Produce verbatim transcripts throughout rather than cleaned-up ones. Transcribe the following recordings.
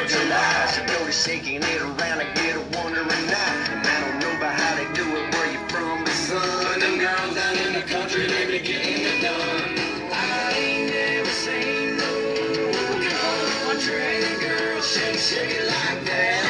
of July. She go to shaking it around, I get a wondering eye. And I don't know about how they do it, where you from, but son, but them girls down in the country, they be getting it done. I ain't never seen no country girl shake, shake it like that.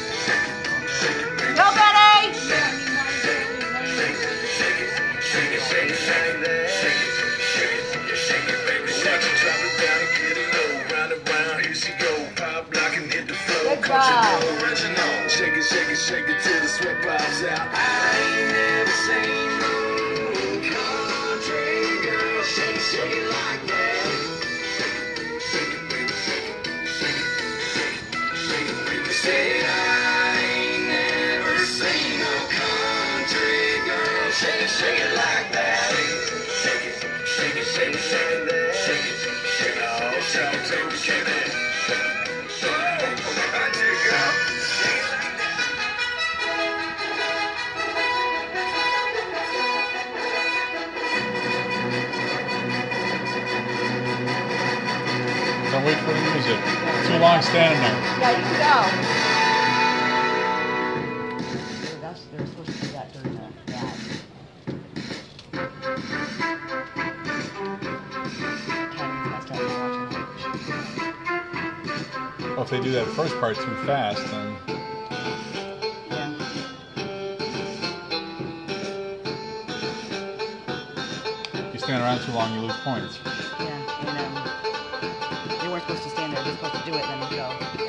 Go, Betty! Shake it, shake it, shake it, shake it, shake that. Shake it, shake it, shake it, baby, shake it. Drop it down and get it low, round and round, here she go. Pop, lock and hit the floor. Good job. Original. Shake it, shake it, shake it till the sweat pops out. I ain't never seen no country girl shake, shake it like that. Shake it, baby, shake it, shake it, shake it, shake it, baby. Say I ain't never seen no country girl shake, shake it like that. Shake it, shake it, shake it, shake it, shake it, shake it, oh, shake it, shake it, shake it. Don't wait for the music. Too long standing there. Yeah, you can go. That's, they're supposed to do that during the ad. Timing's messed up. Well, if they do that first part too fast, then Yeah. you stand around too long, you lose points. Yeah, and um, they weren't supposed to stand there. They're supposed to do it and then go.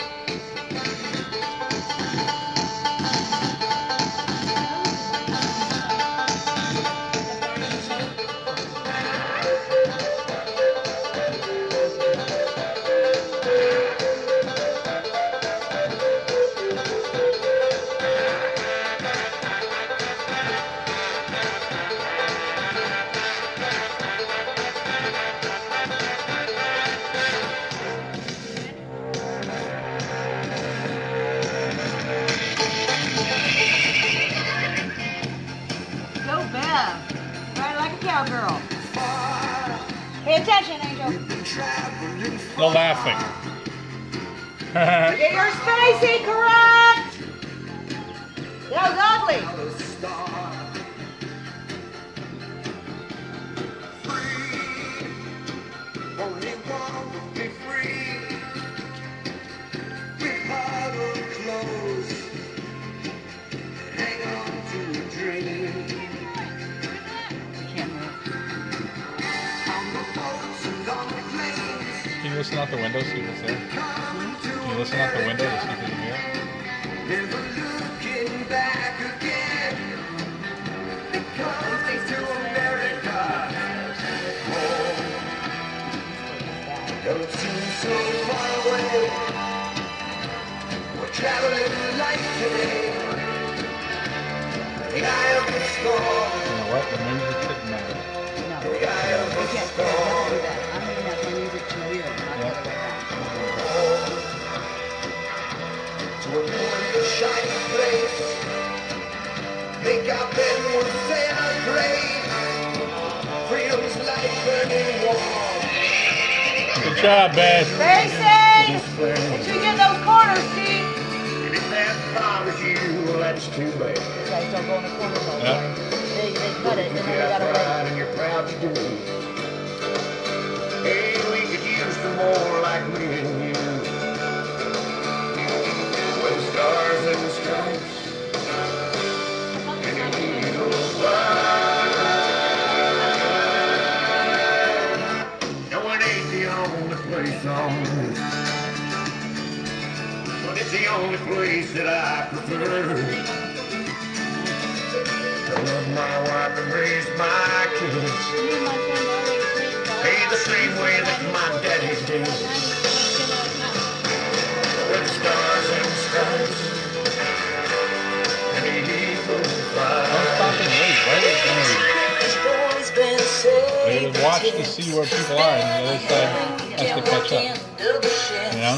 Go, Bev. Ride like a cowgirl. Pay attention, Angel. No laughing. Get your spacing correct. That was ugly. Can you listen out the window, see what's there? Can you listen out the window to see if you can hear it? Never looking back again. Because to America. Home. Don't seem so far away. We're traveling life today. The eye of the storm. You know what? The music didn't matter. No, The eye of we the can't do storm. that. I'm making that play music to you, not the other way around. To a new shining place. Think our men will celebrate. Freedom's light burning warm. Good job, Beth. Spacing! Make sure you get those corners, Steve. If that bothers you, well, that's too bad. These guys don't go in the corners all the Yeah. time. They, they cut it, and then they You got gotta pride wait. and you're proud to do it. Hey, we could use some more like me and you. With stars and stripes. And eagles fly. No, it ain't the only place on earth, but it's the only place that I prefer. I love my wife and raise my kids. Hey, the same way that my daddy did. With stars and stripes and eagles fly. Don't stop and wait. Why are you They watch to see where people are, and the other side has to catch up. You know?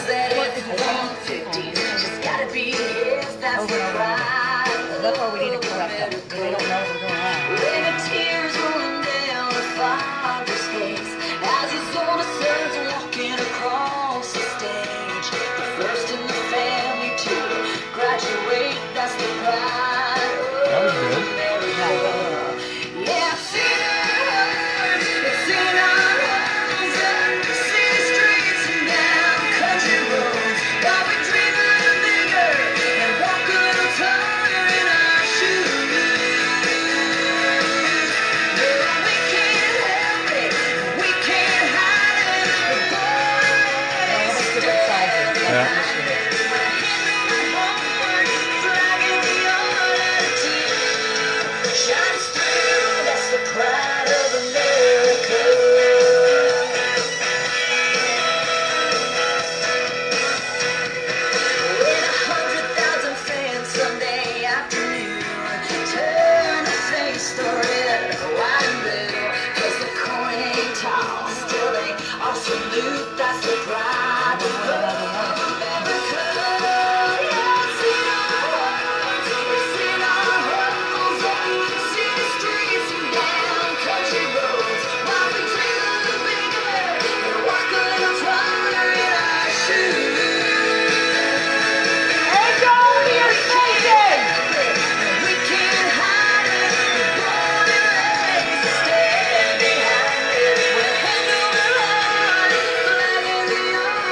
Over and over. That's why we need to correct them, because they don't know what's going on. As his own serves walking across the stage. The first salute, that's the pride of America. It's in our hearts, it's in our homes, on the city streets and down country roads. While we dream a little bigger and walk a little taller in our shoes. Hey, Joe, your station! We can't hide it, we're born and raised to stand behind it. We're hand over heart, flag in the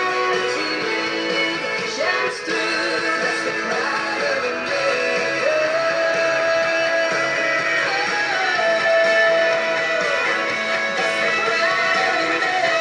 army, shines through, that's the pride of America. That's the pride of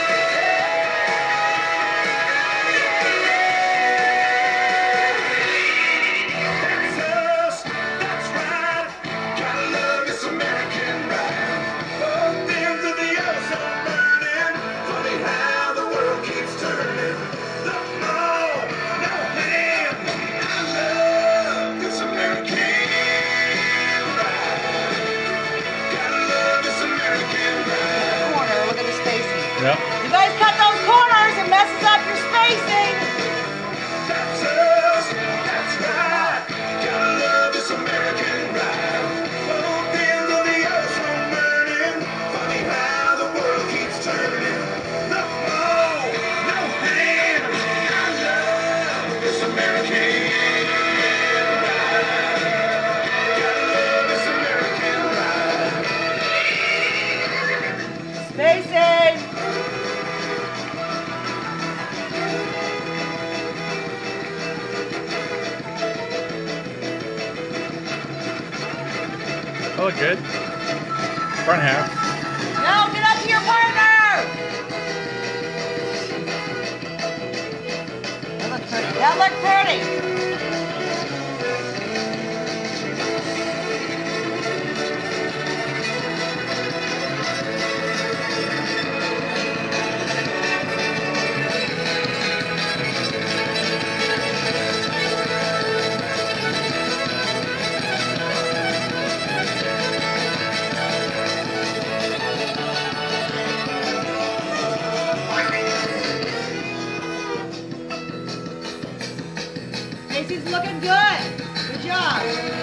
That's us, that's right. Gotta love this American ride. Both ends of the ozone burning. Funny how the world keeps turning. Look, no, no hand. I love this American ride. Gotta love this American ride. Corner, look at the spacing. Yep. You guys cut those corners, it messes up your spacing. That's us, that's right. Gotta love this American ride. Both ends of the ozone burning. Funny how the world keeps turning. Look, no, no hand. I love this American ride. Gotta love this American ride. Spacing. Oh, good. Front half. No, get up to your partner. That looks pretty. That looked pretty. Macy's looking good. Good job.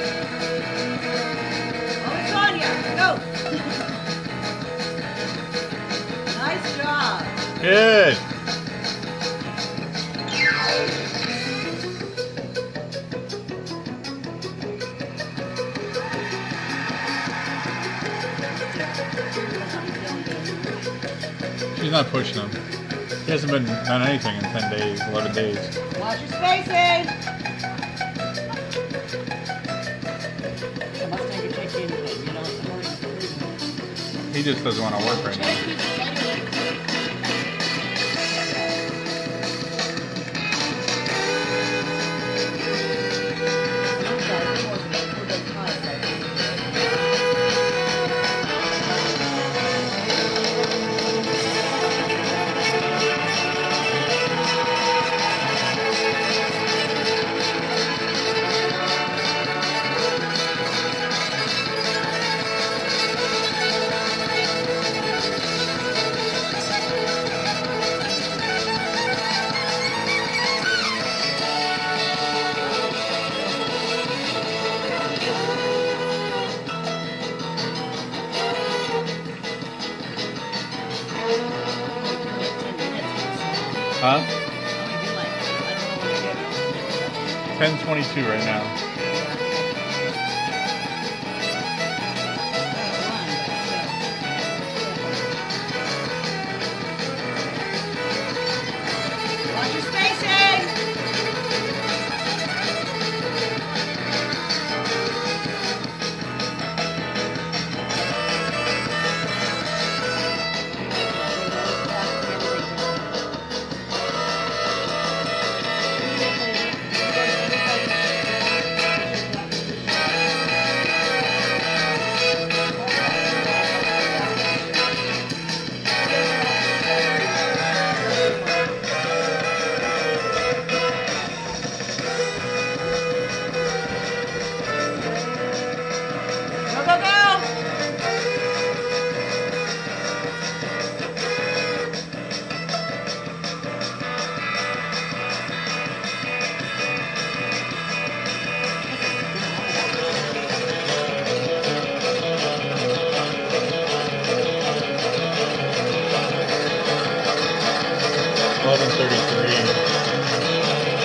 Oh, Sonia, go. Nice job. Good. She's not pushing him. He hasn't been done anything in ten days, eleven days. Watch your spacing. I must take a check in today, you know, it's important. He just doesn't want to work right now. Huh? ten twenty-two right now.